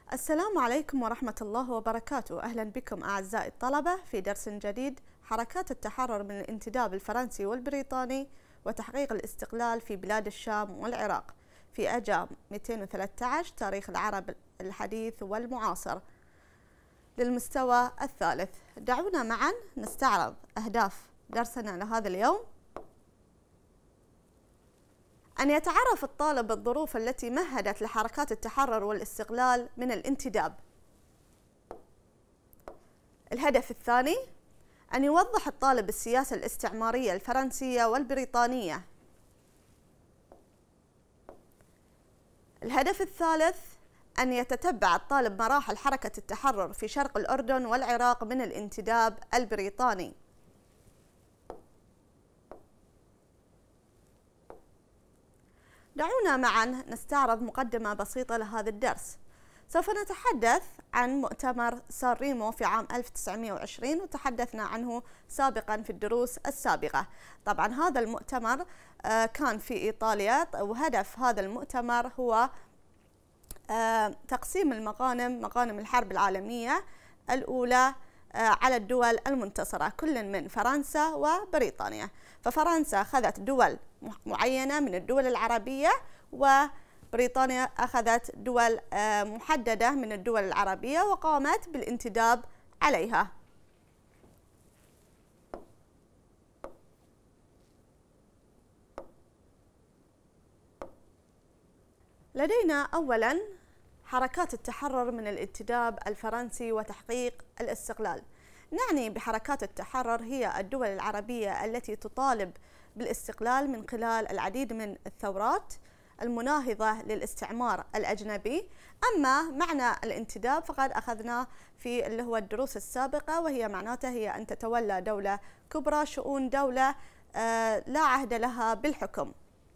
السلام عليكم ورحمة الله وبركاته. أهلا بكم أعزائي الطلبة في درس جديد: حركات التحرر من الانتداب الفرنسي والبريطاني وتحقيق الاستقلال في بلاد الشام والعراق في أجام 213 تاريخ العرب الحديث والمعاصر للمستوى الثالث. دعونا معا نستعرض أهداف درسنا لهذا اليوم. أن يتعرف الطالب بالظروف التي مهدت لحركات التحرر والاستقلال من الانتداب. الهدف الثاني: أن يوضح الطالب السياسة الاستعمارية الفرنسية والبريطانية. الهدف الثالث: أن يتتبع الطالب مراحل حركة التحرر في شرق الأردن والعراق من الانتداب البريطاني. دعونا معا نستعرض مقدمة بسيطة لهذا الدرس. سوف نتحدث عن مؤتمر سان ريمو في عام 1920 وتحدثنا عنه سابقا في الدروس السابقة. طبعا هذا المؤتمر كان في إيطاليا، وهدف هذا المؤتمر هو تقسيم مغانم الحرب العالمية الأولى على الدول المنتصرة، كل من فرنسا وبريطانيا. ففرنسا أخذت دول معينة من الدول العربية، وبريطانيا أخذت دول محددة من الدول العربية وقامت بالانتداب عليها. لدينا أولاً حركات التحرر من الانتداب الفرنسي وتحقيق الاستقلال. نعني بحركات التحرر هي الدول العربية التي تطالب بالاستقلال من خلال العديد من الثورات المناهضة للاستعمار الأجنبي. أما معنى الانتداب فقد أخذناه في اللي هو الدروس السابقة، وهي معناته هي أن تتولى دولة كبرى شؤون دولة لا عهد لها بالحكم.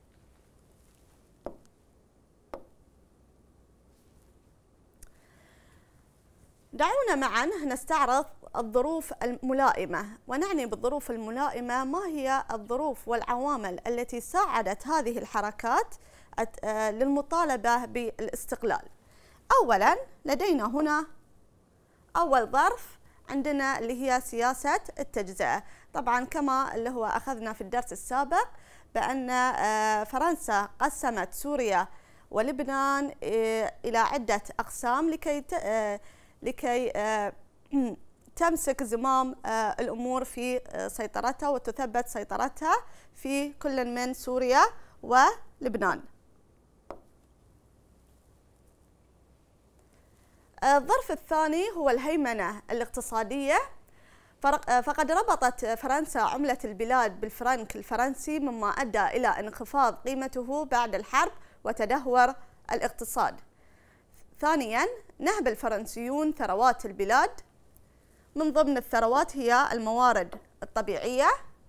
دعونا معا نستعرض الظروف الملائمة. ونعني بالظروف الملائمة ما هي الظروف والعوامل التي ساعدت هذه الحركات للمطالبة بالاستقلال. أولا لدينا هنا أول ظرف عندنا اللي هي سياسة التجزئة. طبعا كما اللي هو أخذنا في الدرس السابق بأن فرنسا قسمت سوريا ولبنان إلى عدة أقسام لكي تمسك زمام الأمور في سيطرتها وتثبت سيطرتها في كل من سوريا ولبنان. الظرف الثاني هو الهيمنة الاقتصادية. فقد ربطت فرنسا عملة البلاد بالفرنك الفرنسي، مما أدى إلى انخفاض قيمته بعد الحرب وتدهور الاقتصاد. ثانياً نهب الفرنسيون ثروات البلاد. من ضمن الثروات هي الموارد الطبيعية.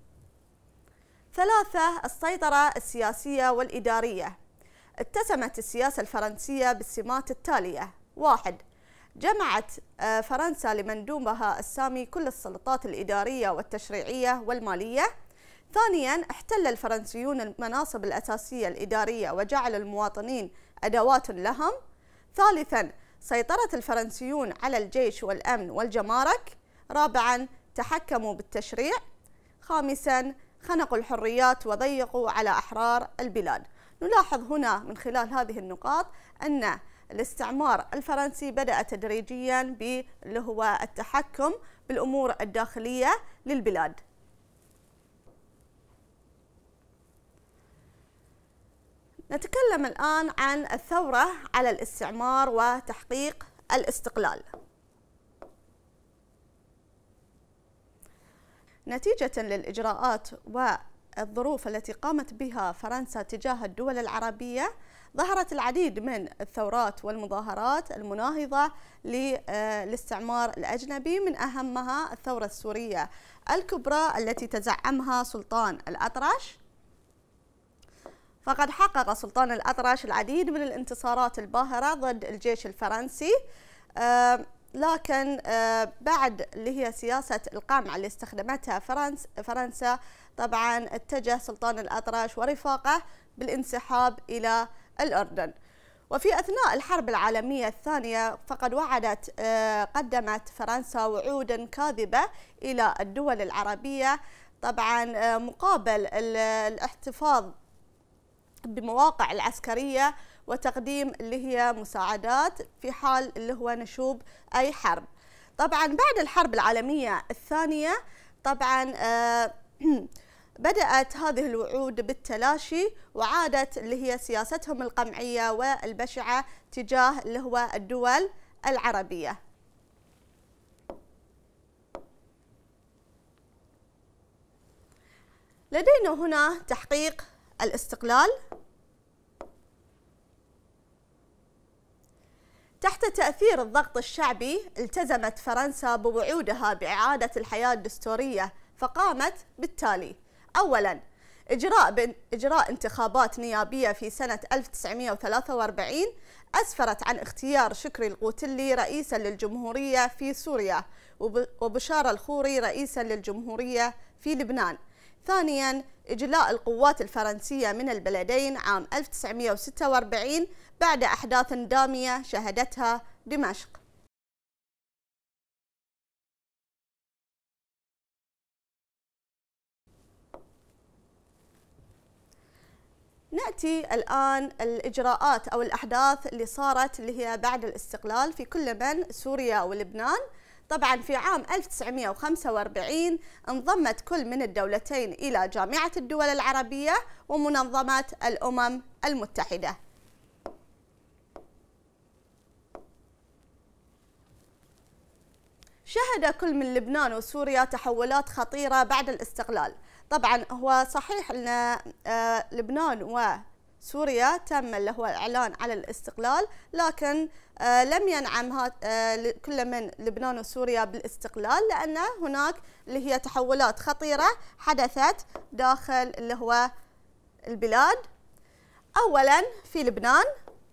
ثلاثة السيطرة السياسية والإدارية. اتسمت السياسة الفرنسية بالسمات التالية: 1. جمعت فرنسا لمندوبها السامي كل السلطات الإدارية والتشريعية والمالية. ثانياً احتل الفرنسيون المناصب الأساسية الإدارية وجعل المواطنين أدوات لهم. ثالثاً سيطرت الفرنسيون على الجيش والأمن والجمارك. رابعاً تحكموا بالتشريع. خامساً خنقوا الحريات وضيقوا على أحرار البلاد. نلاحظ هنا من خلال هذه النقاط أن الاستعمار الفرنسي بدأ تدريجياً باللي هو التحكم بالأمور الداخلية للبلاد. نتكلم الآن عن الثورة على الاستعمار وتحقيق الاستقلال. نتيجة للإجراءات والظروف التي قامت بها فرنسا تجاه الدول العربية، ظهرت العديد من الثورات والمظاهرات المناهضة للاستعمار الأجنبي، من أهمها الثورة السورية الكبرى التي تزعمها سلطان الأطرش. فقد حقق سلطان الأطرش العديد من الانتصارات الباهرة ضد الجيش الفرنسي، لكن بعد اللي هي سياسة القمع اللي استخدمتها فرنسا، طبعا اتجه سلطان الأطرش ورفاقه بالانسحاب إلى الأردن. وفي أثناء الحرب العالمية الثانية فقد قدمت فرنسا وعودا كاذبة إلى الدول العربية، طبعا مقابل الاحتفاظ بمواقع العسكرية وتقديم اللي هي مساعدات في حال اللي هو نشوب أي حرب. طبعا بعد الحرب العالمية الثانية طبعا بدأت هذه الوعود بالتلاشي، وعادت اللي هي سياستهم القمعية والبشعة تجاه اللي هو الدول العربية. لدينا هنا تحقيق الاستقلال. تحت تأثير الضغط الشعبي التزمت فرنسا بوعودها بإعادة الحياة الدستورية، فقامت بالتالي: أولاً إجراء انتخابات نيابية في سنة 1943 أسفرت عن اختيار شكري القوتلي رئيساً للجمهورية في سوريا، وبشار الخوري رئيساً للجمهورية في لبنان. ثانياً إجلاء القوات الفرنسية من البلدين عام 1946 بعد أحداث دامية شهدتها دمشق. نأتي الآن الإجراءات أو الأحداث اللي صارت اللي هي بعد الاستقلال في كل من سوريا ولبنان. طبعا في عام 1945 انضمت كل من الدولتين إلى جامعة الدول العربية ومنظمة الأمم المتحدة. شهد كل من لبنان وسوريا تحولات خطيرة بعد الاستقلال. طبعا هو صحيح أن لبنان وسوريا تم اللي هو الإعلان على الاستقلال، لكن لم ينعم كل من لبنان وسوريا بالاستقلال، لأن هناك اللي هي تحولات خطيرة حدثت داخل اللي هو البلاد. أولا في لبنان،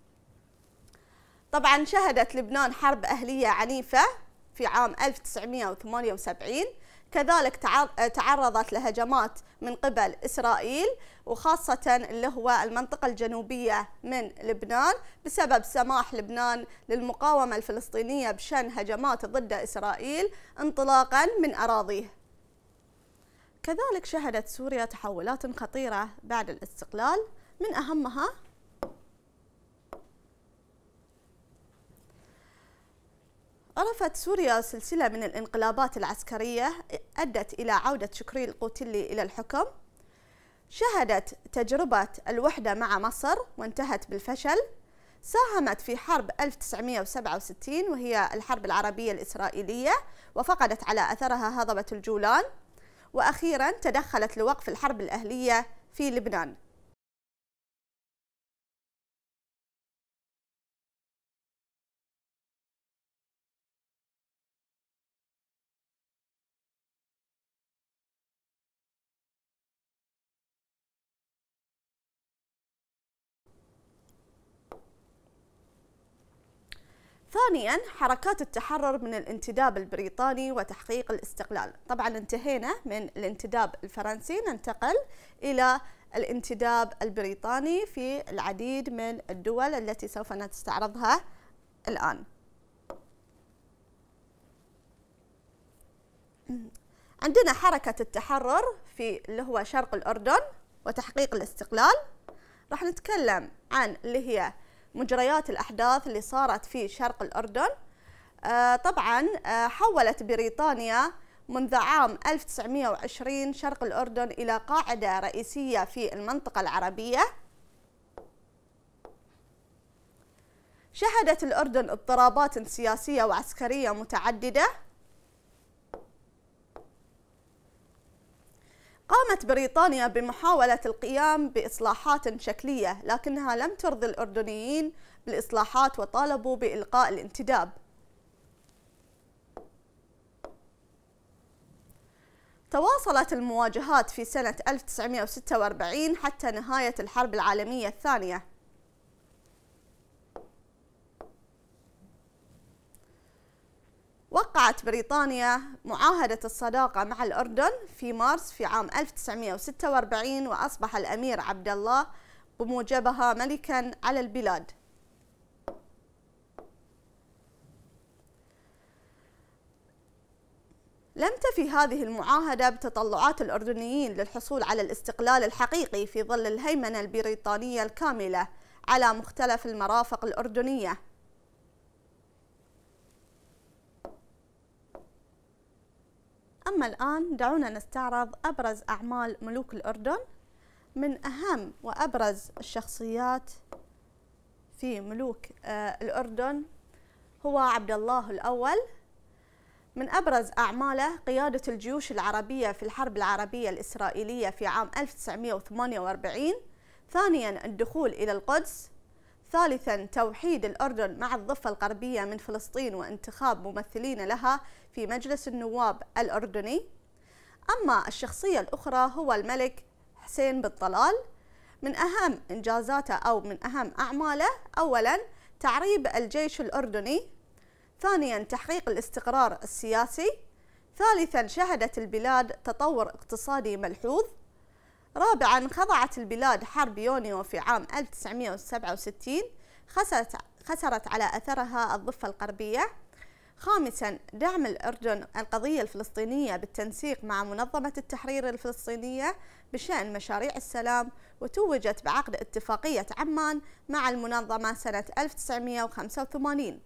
طبعا شهدت لبنان حرب أهلية عنيفة في عام 1978، كذلك تعرضت لهجمات من قبل إسرائيل، وخاصة اللي هو المنطقة الجنوبية من لبنان، بسبب سماح لبنان للمقاومة الفلسطينية بشن هجمات ضد إسرائيل انطلاقا من أراضيه. كذلك شهدت سوريا تحولات خطيرة بعد الاستقلال، من أهمها عرفت سوريا سلسلة من الانقلابات العسكرية أدت إلى عودة شكري القوتلي إلى الحكم. شهدت تجربة الوحدة مع مصر وانتهت بالفشل. ساهمت في حرب 1967 وهي الحرب العربية الإسرائيلية، وفقدت على أثرها هضبة الجولان. وأخيرا تدخلت لوقف الحرب الأهلية في لبنان. ثانيا حركات التحرر من الانتداب البريطاني وتحقيق الاستقلال. طبعا انتهينا من الانتداب الفرنسي، ننتقل إلى الانتداب البريطاني في العديد من الدول التي سوف نستعرضها الآن. عندنا حركة التحرر في اللي هو شرق الأردن وتحقيق الاستقلال. راح نتكلم عن اللي هي مجريات الأحداث اللي صارت في شرق الأردن. طبعا حولت بريطانيا منذ عام 1920 شرق الأردن إلى قاعدة رئيسية في المنطقة العربية. شهدت الأردن اضطرابات سياسية وعسكرية متعددة. قامت بريطانيا بمحاولة القيام بإصلاحات شكلية، لكنها لم ترضي الأردنيين بالإصلاحات وطالبوا بإلغاء الانتداب. تواصلت المواجهات في سنة 1946 حتى نهاية الحرب العالمية الثانية. وقعت بريطانيا معاهدة الصداقة مع الأردن في مارس في عام 1946، وأصبح الأمير عبد الله بموجبها ملكا على البلاد. لم تفي هذه المعاهدة بتطلعات الأردنيين للحصول على الاستقلال الحقيقي في ظل الهيمنة البريطانية الكاملة على مختلف المرافق الأردنية. أما الآن دعونا نستعرض أبرز أعمال ملوك الأردن. من أهم وأبرز الشخصيات في ملوك الأردن هو عبد الله الأول. من أبرز أعماله قيادة الجيوش العربية في الحرب العربية الإسرائيلية في عام 1948. ثانياً الدخول إلى القدس. ثالثاً توحيد الأردن مع الضفة الغربية من فلسطين وانتخاب ممثلين لها في مجلس النواب الأردني. أما الشخصية الأخرى هو الملك حسين بن طلال. من أهم إنجازاته أو من أهم أعماله: أولاً تعريب الجيش الأردني. ثانياً تحقيق الاستقرار السياسي. ثالثاً شهدت البلاد تطور اقتصادي ملحوظ. رابعاً خضعت البلاد حرب يونيو في عام 1967 خسرت على أثرها الضفة الغربية. خامساً دعم الأردن القضية الفلسطينية بالتنسيق مع منظمة التحرير الفلسطينية بشأن مشاريع السلام، وتوجت بعقد اتفاقية عمان مع المنظمة سنة 1985.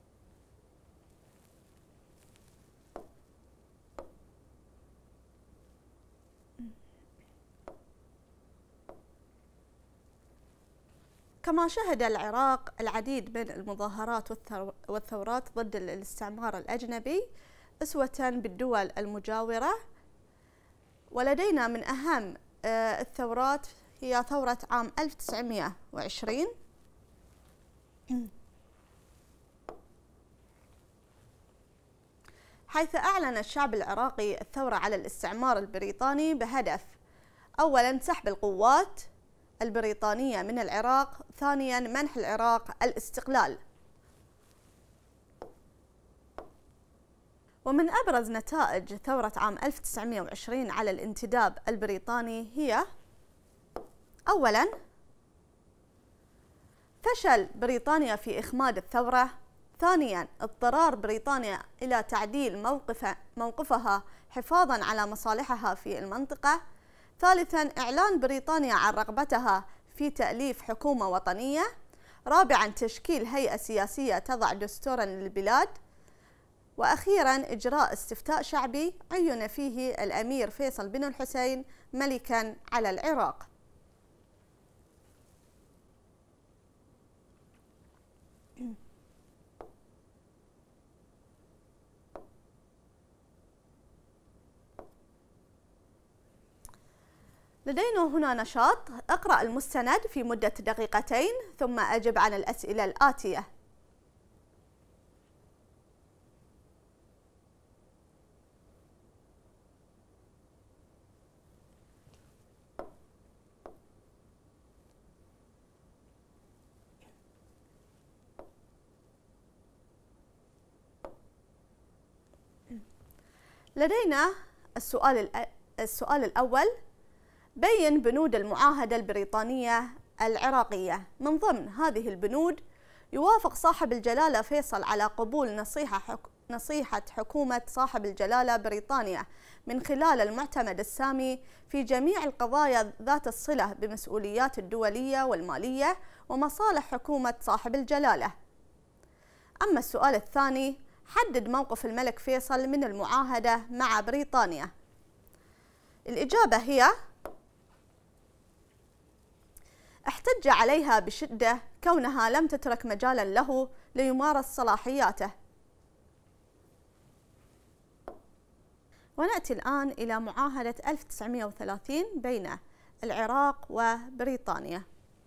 كما شهد العراق العديد من المظاهرات والثورات ضد الاستعمار الأجنبي أسوة بالدول المجاورة. ولدينا من أهم الثورات هي ثورة عام 1920 حيث أعلن الشعب العراقي الثورة على الاستعمار البريطاني بهدف: أولاً سحب القوات البريطانية من العراق. ثانياً منح العراق الاستقلال. ومن أبرز نتائج ثورة عام 1920 على الانتداب البريطاني هي: أولاً فشل بريطانيا في إخماد الثورة. ثانياً اضطرار بريطانيا إلى تعديل موقفها حفاظاً على مصالحها في المنطقة. ثالثاً إعلان بريطانيا عن رغبتها في تأليف حكومة وطنية. رابعاً تشكيل هيئة سياسية تضع دستوراً للبلاد. وأخيراً إجراء استفتاء شعبي عين فيه الأمير فيصل بن الحسين ملكاً على العراق. لدينا هنا نشاط: اقرأ المستند في مدة دقيقتين ثم أجب عن الأسئلة الآتية. لدينا السؤال الأول: بين بنود المعاهدة البريطانية العراقية. من ضمن هذه البنود: يوافق صاحب الجلالة فيصل على قبول نصيحة حكومة صاحب الجلالة بريطانيا من خلال المعتمد السامي في جميع القضايا ذات الصلة بمسؤوليات الدولية والمالية ومصالح حكومة صاحب الجلالة. أما السؤال الثاني: حدد موقف الملك فيصل من المعاهدة مع بريطانيا. الإجابة هي: احتج عليها بشدة كونها لم تترك مجالا له ليمارس صلاحياته. ونأتي الآن إلى معاهدة 1930 بين العراق وبريطانيا.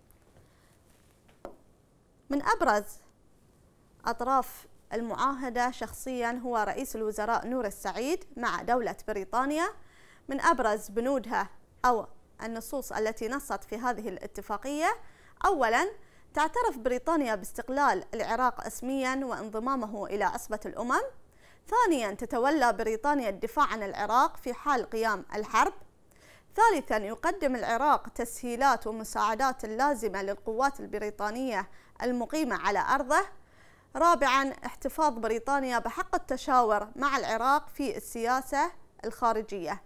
من أبرز أطراف المعاهدة شخصيا هو رئيس الوزراء نور السعيد مع دولة بريطانيا. من أبرز بنودها أو النصوص التي نصت في هذه الاتفاقية: أولاً تعترف بريطانيا باستقلال العراق اسمياً وانضمامه إلى عصبة الأمم. ثانياً تتولى بريطانيا الدفاع عن العراق في حال قيام الحرب. ثالثاً يقدم العراق تسهيلات ومساعدات لازمة للقوات البريطانية المقيمة على أرضه. رابعا احتفاظ بريطانيا بحق التشاور مع العراق في السياسة الخارجية.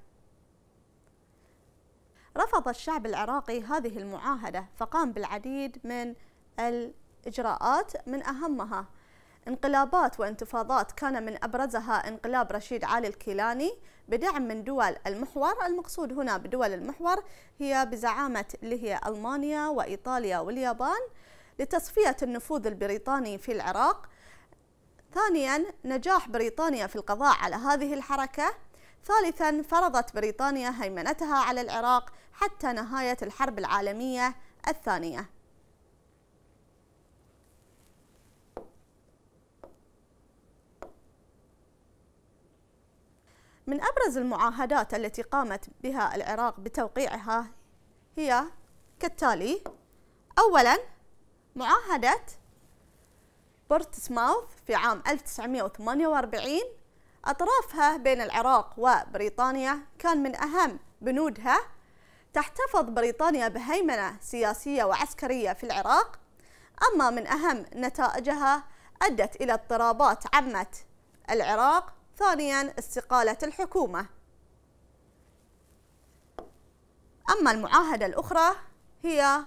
رفض الشعب العراقي هذه المعاهدة فقام بالعديد من الإجراءات، من أهمها انقلابات وانتفاضات كان من أبرزها انقلاب رشيد علي الكيلاني بدعم من دول المحور. المقصود هنا بدول المحور هي بزعامة اللي هي ألمانيا وإيطاليا واليابان لتصفية النفوذ البريطاني في العراق. ثانيا نجاح بريطانيا في القضاء على هذه الحركة. ثالثا فرضت بريطانيا هيمنتها على العراق حتى نهاية الحرب العالمية الثانية. من أبرز المعاهدات التي قامت بها العراق بتوقيعها هي كالتالي: أولا معاهدة بورتسماوث في عام 1948، أطرافها بين العراق وبريطانيا كان من أهم بنودها تحتفظ بريطانيا بهيمنة سياسية وعسكرية في العراق. أما من أهم نتائجها أدت إلى اضطرابات عمت العراق. ثانيا استقالة الحكومة. أما المعاهدة الأخرى هي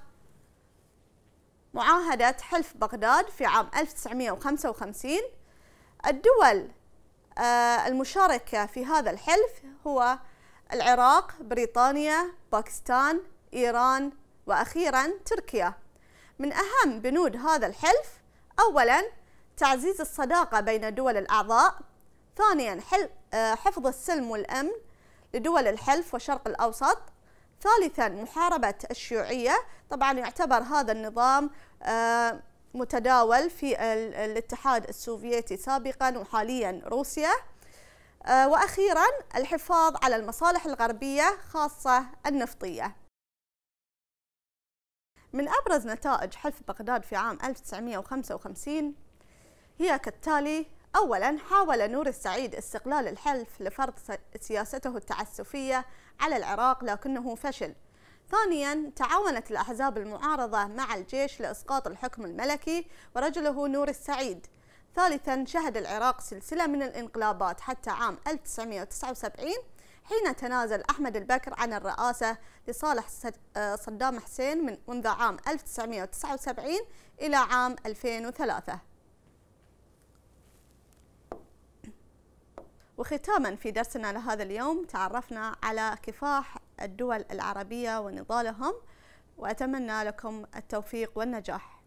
معاهدة حلف بغداد في عام 1955. الدول المشاركة في هذا الحلف هو العراق، بريطانيا، باكستان، إيران، وأخيرا تركيا. من أهم بنود هذا الحلف: أولا تعزيز الصداقة بين الدول الأعضاء. ثانيا حفظ السلم والأمن لدول الحلف والشرق الأوسط. ثالثا محاربة الشيوعية، طبعا يعتبر هذا النظام متداول في الاتحاد السوفيتي سابقا وحاليا روسيا. وأخيرا الحفاظ على المصالح الغربية خاصة النفطية. من أبرز نتائج حلف بغداد في عام 1955 هي كالتالي: أولا حاول نور السعيد استغلال الحلف لفرض سياسته التعسفية على العراق لكنه فشل. ثانيا تعاونت الأحزاب المعارضة مع الجيش لإسقاط الحكم الملكي ورجله نور السعيد. ثالثا شهد العراق سلسلة من الانقلابات حتى عام 1979 حين تنازل أحمد البكر عن الرئاسة لصالح صدام حسين منذ عام 1979 إلى عام 2003. وختاما في درسنا لهذا اليوم تعرفنا على كفاح الدول العربية ونضالهم، وأتمنى لكم التوفيق والنجاح.